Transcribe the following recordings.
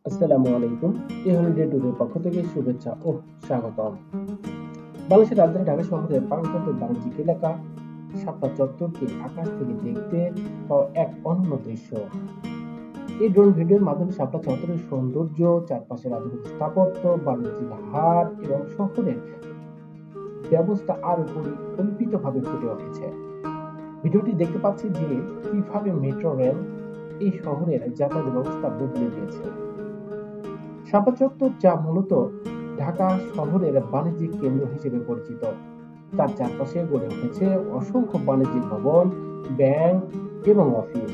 আসসালামু আলাইকুম। এই হলিডে ট্যুরের পক্ষ থেকে শুভেচ্ছা ও স্বাগতম। বাংলাদেশের রাজধানী ঢাকা শহরের প্রাণকেন্দ্র বাণিজ্যিক এলাকা শাপলা চত্বরকে আকাশ থেকে দেখতে পাওয়া এক অনন্য দৃশ্য। এই ড্রোন ভিডিওর মাধ্যমে শাপলা চত্বরের সৌন্দর্য, চারপাশের আধুনিক স্থাপত্য, বাণিজ্যিক হাট এবং শহরের ব্যবস্থা আরো পরিকল্পিতভাবে ফুটে উঠেছে। ভিডিওটি দেখতে পাচ্ছি যে কিভাবে মেট্রো রেল এই শহরের যাতায়াত ব্যবস্থা বদলে দিয়েছে। শাপলা চত্বর, যা মূলত ঢাকা শহরের বাণিজ্যিক কেন্দ্র হিসেবে পরিচিত, তার চারপাশে গড়ে উঠেছে অসংখ্য বাণিজ্যিক ভবন, ব্যাংক এবং অফিস।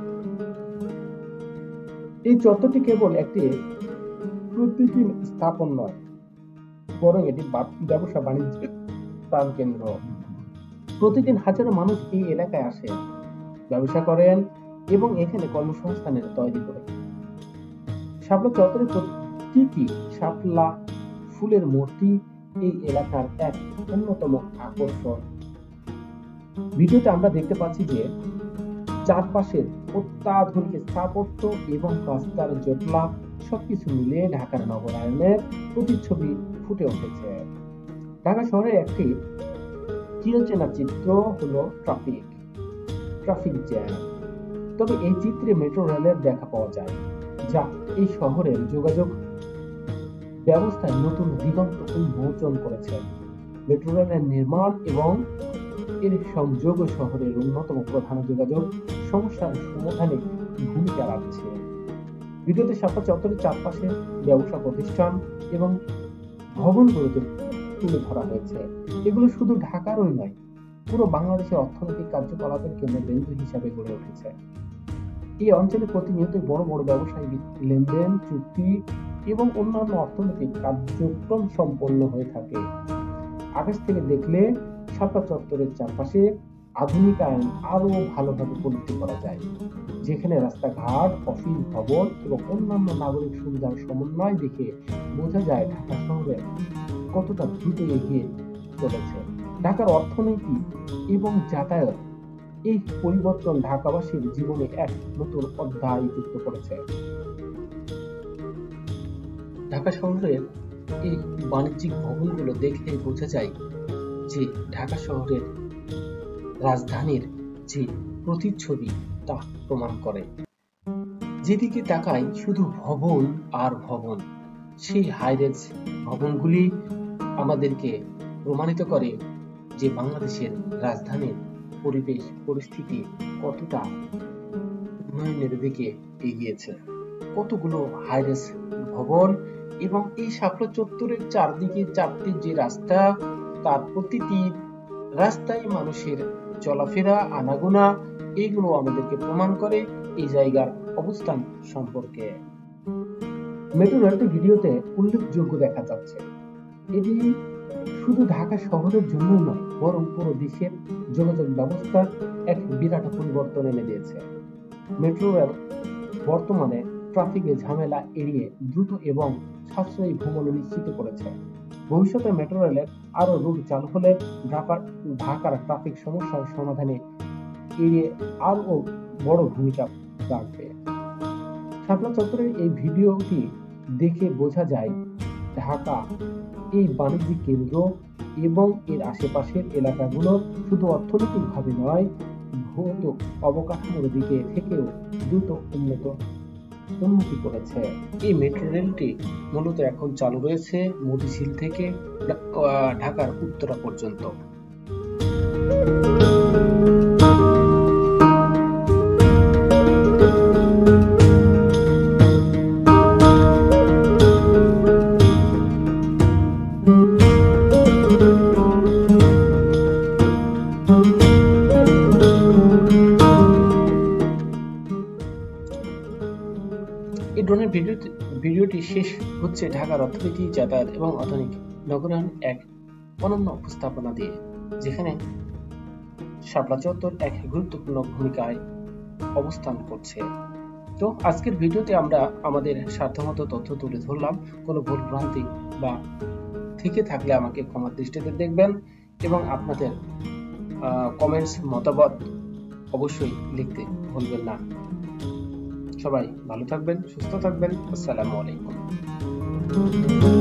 এই চত্বরটি কেবল একটি প্রতীকী স্থাপন নয়, বরং এটি ব্যবসা বাণিজ্যের প্রাণকেন্দ্র। প্রতিদিন হাজারো মানুষ এই এলাকায় আসে, ব্যবসা করেন এবং এখানে কর্মসংস্থানের তৈরি করে। শাপলা চত্বরের প্রতীকী শাপলা ফুলের মূর্তি এই এলাকার এক অন্যতম আকর্ষণ। ভিডিওতে আমরা দেখতে পাচ্ছি যে চারপাশের অত্যাধুনিক স্থাপত্য এবং রাস্তার জটলা সবকিছু মিলিয়ে ঢাকার নগরায়নের প্রতিচ্ছবি ফুটে উঠেছে। ঢাকা শহরের একটি চিরচেনা চিত্র হলো ট্রাফিক জ্যাম। তবে এই চিত্রে মেট্রো রেলের দেখা পাওয়া যায়, যা এই শহরের যোগাযোগ ব্যবস্থায় নতুন দিগন্ত উন্মোচন করেছে। মেট্রো রেলের নির্মাণ এবং এর সংযোগ শহরের অন্যতম প্রধান যোগাযোগ সমস্যার সমাধানে ভূমিকা রাখছে। ভিডিওতে শাপলা চত্বরের চারপাশে ব্যবসা প্রতিষ্ঠান এবং ভবনগুলোতে তুলে ধরা হয়েছে। এগুলো শুধু ঢাকারই নয়, পুরো বাংলাদেশের অর্থনৈতিক কার্যকলাপের কেন্দ্রবিন্দু হিসাবে গড়ে উঠেছে। এই অঞ্চলে প্রতিনিয়ত বড় বড় ব্যবসায়িক লেনদেন, চুক্তি এবং অন্যান্য অর্থনৈতিক কার্যক্রম সম্পন্ন হয়ে থাকে। আকাশ থেকে দেখলে শাপলা চত্বরের চারপাশে আধুনিকায়ন আরো ভালোভাবে উপলব্ধি করা যায়, যেখানে রাস্তাঘাট, অফিস ভবন এবং অন্যান্য নাগরিক সুবিধার সমন্বয় দেখে বোঝা যায় ঢাকা শহরে কতটা দ্রুত এগিয়ে চলেছে। ঢাকার অর্থনীতি এবং যাতায়াত এই পরিবর্তন ঢাকাবাসীর জীবনে এক নতুন অধ্যায় যুক্ত করেছে। ঢাকা শহরের এই বাণিজ্যিক ভবনগুলো দেখলে বোঝা যায় যে ঢাকা শহরের রাজধানীর যে প্রতিচ্ছবি তা প্রমাণ করে। যেদিকে তাকাই শুধু ভবন আর ভবন। সেই হাইরেজ ভবনগুলি আমাদেরকে প্রমাণিত করে যে বাংলাদেশের রাজধানীর পরিবেশ পরিস্থিতি কতটা উন্নয়নের দিকে এগিয়েছে। কতগুলো হাইরেজ ভবন এবং এই শাপলা চত্বরের চারদিকে চারটি যে রাস্তা, তার প্রতিটি রাস্তায় মানুষের চলাফেরা, আনাগোনা, এগুলো আমাদেরকে প্রমাণ করে এই জায়গার অবস্থান সম্পর্কে। মেট্রো রেলটি ভিডিওতে উল্লেখযোগ্য দেখা যাচ্ছে। এটি শুধু ঢাকা শহরের জন্য নয়, বরং পুরো দেশের যোগাযোগ ব্যবস্থার এক বিরাট পরিবর্তন এনে দিয়েছে। মেট্রো রেল বর্তমানে ট্রাফিকের ঝামেলা এড়িয়ে দ্রুত এবং সাশ্রয়ী ভ্রমণ নিশ্চিত করেছে। ভবিষ্যতে মেট্রো রেলের আরো রুট চালু হলে ঢাকার ট্রাফিক সমস্যার সমাধানে এড়িয়ে আরো বড় ভূমিকা রাখবে। শাপলা চত্বরের এই ভিডিওটি দেখে বোঝা যায় ঢাকা এই বাণিজ্যিক কেন্দ্র এবং এর আশেপাশের এলাকাগুলো শুধু অর্থনৈতিকভাবে নয়, ভৌত অবকাঠামোর দিকে থেকেও দ্রুত উন্নতি করেছে। এই মেট্রো রেলটি মূলত এখন চালু রয়েছে মতিঝিল থেকে ঢাকার উত্তরা পর্যন্ত। এই ড্রোনের ভিডিওটি শেষ হচ্ছে ঢাকার অর্থনীতি, যাতায়াত এবং আধুনিক নগরায়ন এক অনন্য উপস্থাপনা দিয়ে, যেখানে শাপলা চত্বর এক গুরুত্বপূর্ণ ভূমিকায় অবস্থান করছে। তো আজকের ভিডিওতে আমরা আমাদের সাধ্যমতো তথ্য তুলে ধরলাম। কোনো ভুল ভ্রান্তি বা থেকে থাকলে আমাকে ক্ষমার দৃষ্টিতে দেখবেন এবং আপনাদের কমেন্টস, মতামত অবশ্যই লিখতে ভুলবেন না। সবাই ভালো থাকবেন, সুস্থ থাকবেন। আসসালামু আলাইকুম।